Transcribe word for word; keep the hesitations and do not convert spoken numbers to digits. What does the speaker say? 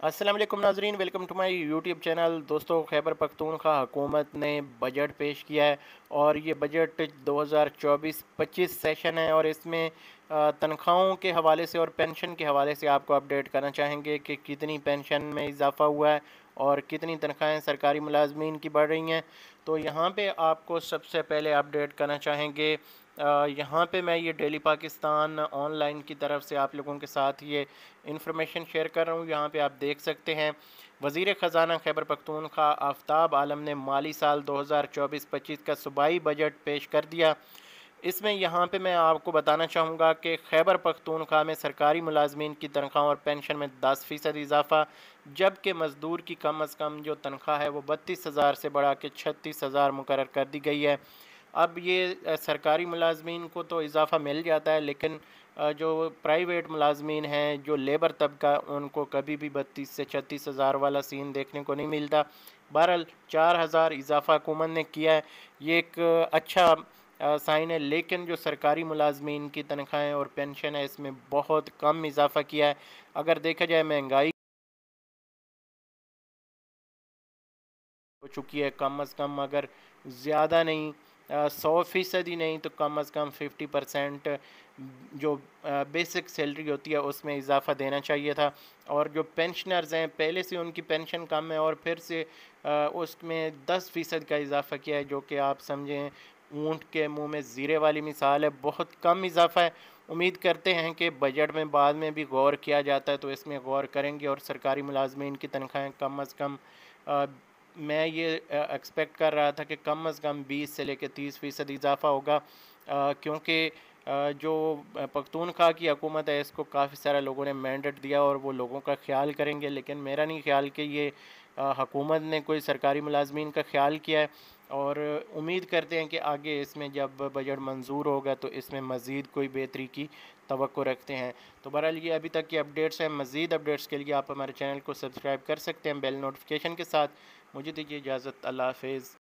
अस्सलाम वालेकुम नाजरीन, welcome to my YouTube channel. दोस्तों, खैबर पख्तूनख्वा हुकूमत ने बजट पेश किया है और ये बजट दो हज़ार चौबीस पच्चीस सेशन है और इसमें अ, तनख्वाहों के हवाले से और पेंशन के हवाले से आपको अपडेट करना चाहेंगे कि कितनी पेंशन में इजाफ़ा हुआ है और कितनी तनख्वाहें सरकारी मुलाजमीन की बढ़ रही हैं। तो यहाँ पे आपको सबसे पहले अपडेट करना चाहेंगे। अ, यहाँ पे मैं ये डेली पाकिस्तान ऑनलाइन की तरफ से आप लोगों के साथ ये इन्फॉर्मेशन शेयर कर रहा हूँ। यहाँ पे आप देख सकते हैं, वज़ीर ख़जाना खैबर पख्तूनख्वा आफ्ताब आलम ने माली साल दो हज़ार चौबीस पच्चीस का सूबाई बजट पेश कर दिया। इसमें यहाँ पे मैं आपको बताना चाहूँगा कि खैबर पख्तूनख्वा में सरकारी मुलाजमीन की तनख्वाह और पेंशन में दस फ़ीसद इजाफ़ा, जबकि मज़दूर की कम अज़ कम जो तनख्वाह है वो बत्तीस हज़ार से बढ़ा के छत्तीस हज़ार मुकर्रर कर दी गई है। अब ये अ, सरकारी मुलाजमीन को तो इजाफ़ा मिल जाता है, लेकिन अ, जो प्राइवेट मुलाजमीन हैं, जो लेबर तबका, उनको कभी भी बत्तीस से छत्तीस हज़ार वाला सीन देखने को नहीं मिलता। बहरहाल चार हज़ार इजाफ़ा हुकूमत ने किया है, ये एक अ, अच्छा अ, साइन है। लेकिन जो सरकारी मुलाजमीन की तनख्वाहें और पेंशन है, इसमें बहुत कम इजाफ़ा किया है। अगर देखा जाए, महंगाई हो चुकी है, कम अज़ कम अगर ज़्यादा नहीं, सौ फीसद ही नहीं तो कम अज़ कम फिफ्टी परसेंट जो बेसिक सैलरी होती है उसमें इजाफ़ा देना चाहिए था। और जो पेंशनर्स हैं, पहले से उनकी पेंशन कम है और फिर से अ, उसमें दस फीसद का इजाफ़ा किया है, जो कि आप समझें ऊँट के मुंह में ज़ीरे वाली मिसाल है। बहुत कम इजाफ़ा है। उम्मीद करते हैं कि बजट में बाद में भी गौर किया जाता है तो इसमें गौर करेंगे और सरकारी मुलाजमीन की तनख्वाहें कम अज़ कम, अ, मैं ये एक्सपेक्ट कर रहा था कि कम अज़ कम बीस से लेकर तीस फ़ीसद इजाफ़ा होगा, अ, क्योंकि अ, जो अ, पख्तूनख्वा की हुकूमत है, इसको काफ़ी सारे लोगों ने मैंडेट दिया और वो लोगों का ख्याल करेंगे। लेकिन मेरा नहीं ख्याल कि ये अ, हुकूमत ने कोई सरकारी मुलाजमीन का ख्याल किया है। और उम्मीद करते हैं कि आगे इसमें जब बजट मंजूर होगा तो इसमें मज़ीद कोई बेहतरी की तवक्को रखते हैं। तो बहरहाल ये अभी तक की अपडेट्स हैं। मज़ीद अपडेट्स के लिए आप हमारे चैनल को सब्सक्राइब कर सकते हैं बेल नोटिफिकेशन के साथ। मुझे दीजिए इजाज़त। अल्लाह हाफ़िज़।